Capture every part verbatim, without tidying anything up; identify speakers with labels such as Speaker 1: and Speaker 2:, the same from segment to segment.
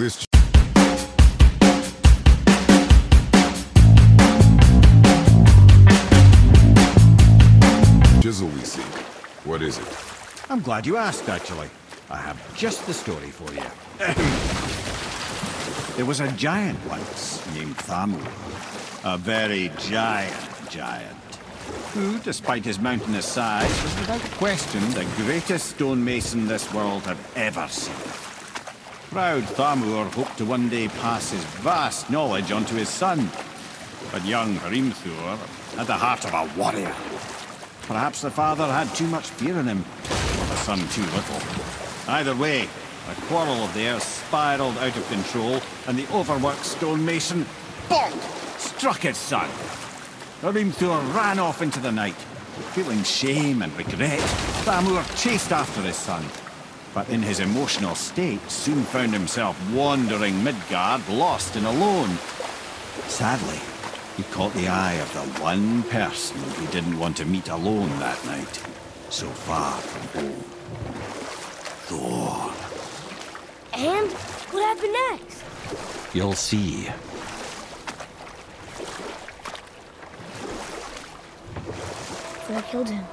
Speaker 1: This Chisel we seek. What is it?
Speaker 2: I'm glad you asked, actually. I have just the story for you. There was a giant once named Dham. A very giant giant. Who, despite his mountainous size, was without question the greatest stonemason this world had ever seen. Proud Thamur hoped to one day pass his vast knowledge onto his son. But young Hrimthur had the heart of a warrior. Perhaps the father had too much fear in him, or the son too little. Either way, a quarrel of theirs spiraled out of control, and the overworked stonemason, bonk, struck his son. Hrimthur ran off into the night. Feeling shame and regret, Thamur chased after his son. But in his emotional state, soon found himself wandering Midgard, lost and alone. Sadly, he caught the eye of the one person he didn't want to meet alone that night, so far from home. Thor.
Speaker 3: And what happened next?
Speaker 2: You'll see.
Speaker 3: Thor killed him.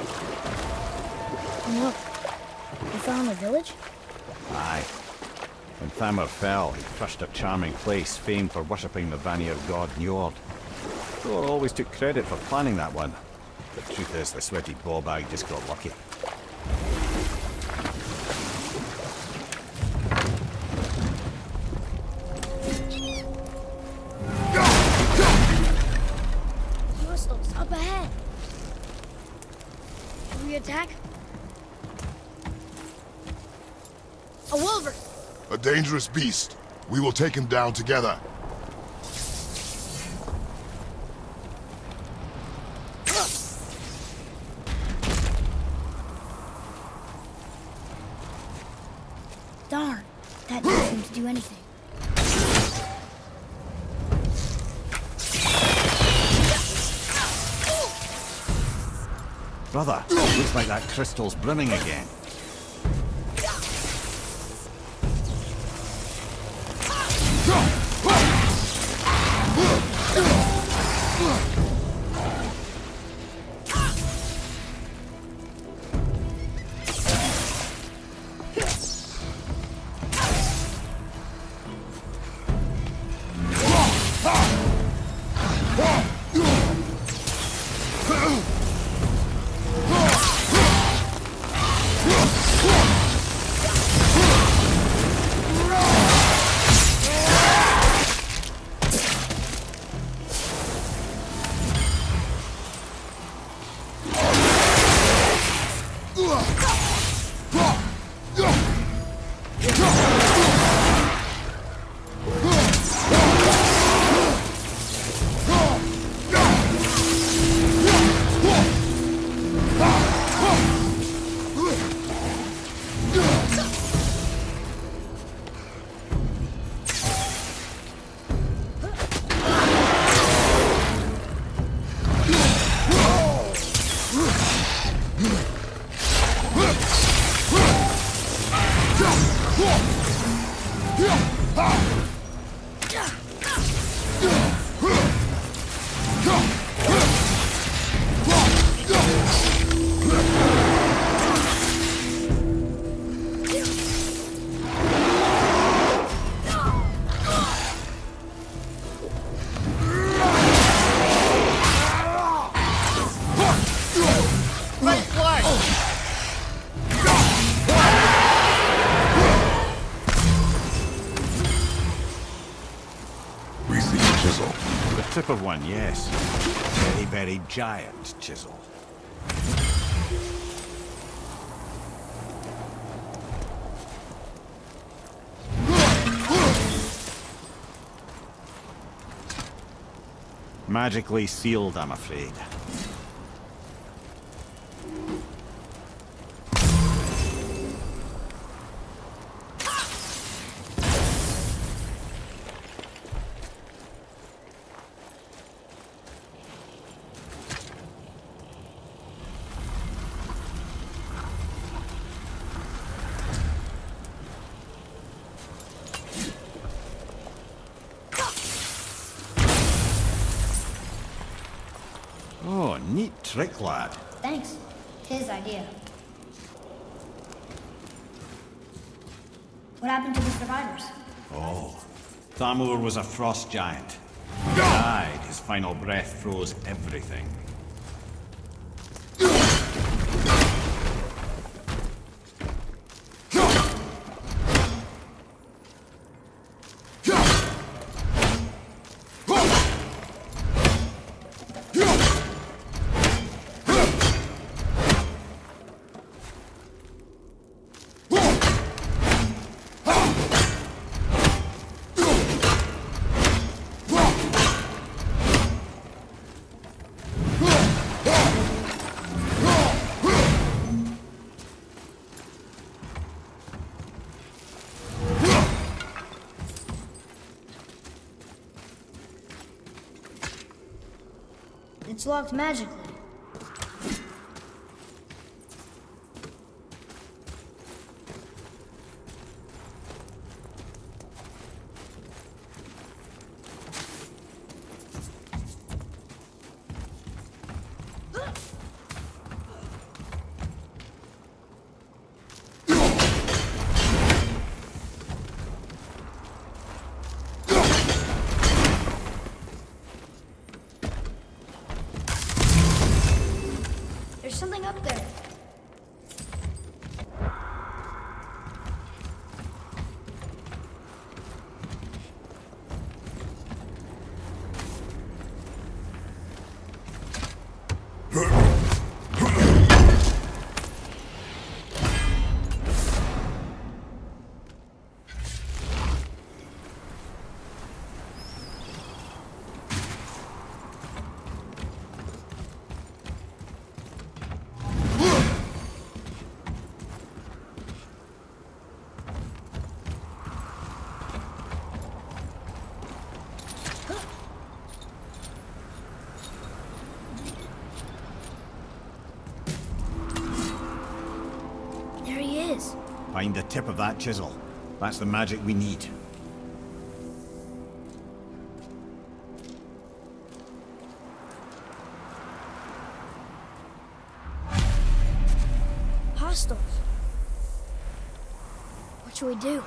Speaker 3: No. You found a village?
Speaker 2: Aye. When Thamur fell, he crushed a charming place famed for worshipping the Vanir god Njord. Thor always took credit for planning that one. The truth is, the sweaty ballbag just got lucky.
Speaker 3: Hostiles up ahead. Should we attack? A wolverine!
Speaker 1: A dangerous beast. We will take him down together.
Speaker 3: Darn, that didn't seem to do anything.
Speaker 2: Brother, looks like that crystal's brimming again. Tip of one, yes. Very, very giant chisel. Magically sealed, I'm afraid. Oh, neat trick, lad.
Speaker 3: Thanks. His idea. What happened to the survivors?
Speaker 2: Oh, Thamur was a frost giant. He died. His final breath froze everything.
Speaker 3: It's locked magically. There's something up there.
Speaker 2: Find the tip of that chisel. That's the magic we need.
Speaker 3: Hostiles. What should we do?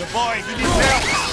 Speaker 4: The boy, he needs help!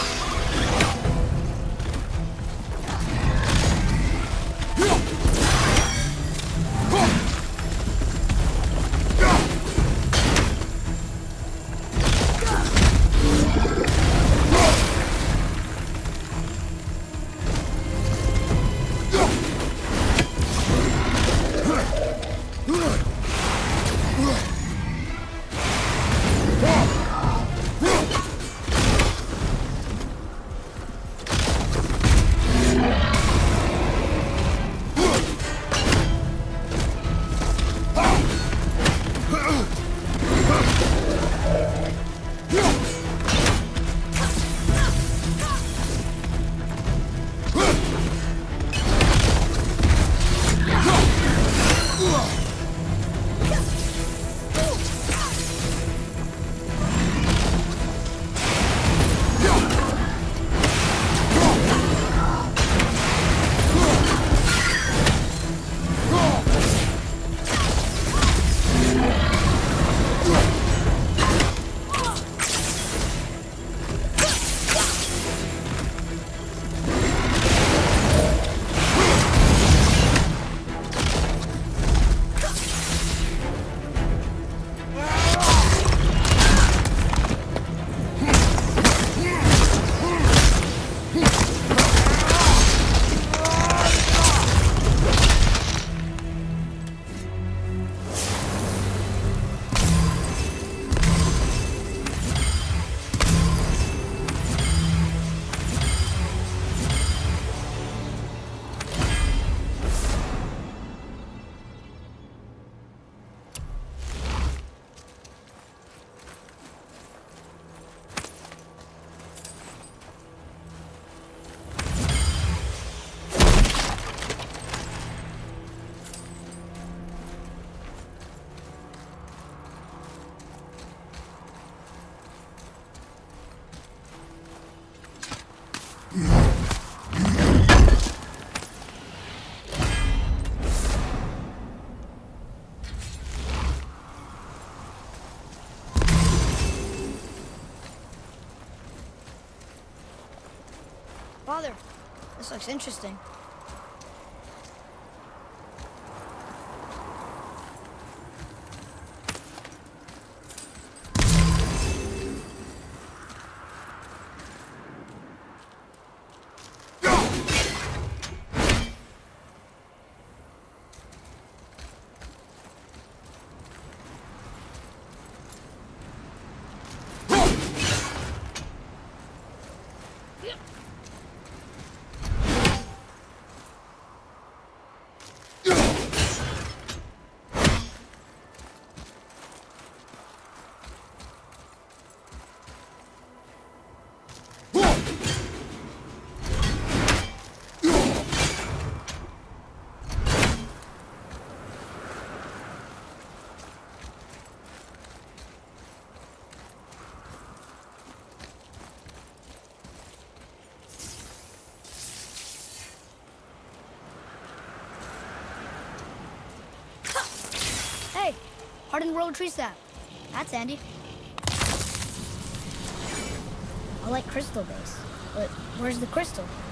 Speaker 3: Father, this looks interesting. Hey, hardened roller tree sap. That's handy. I like crystal base, but where's the crystal?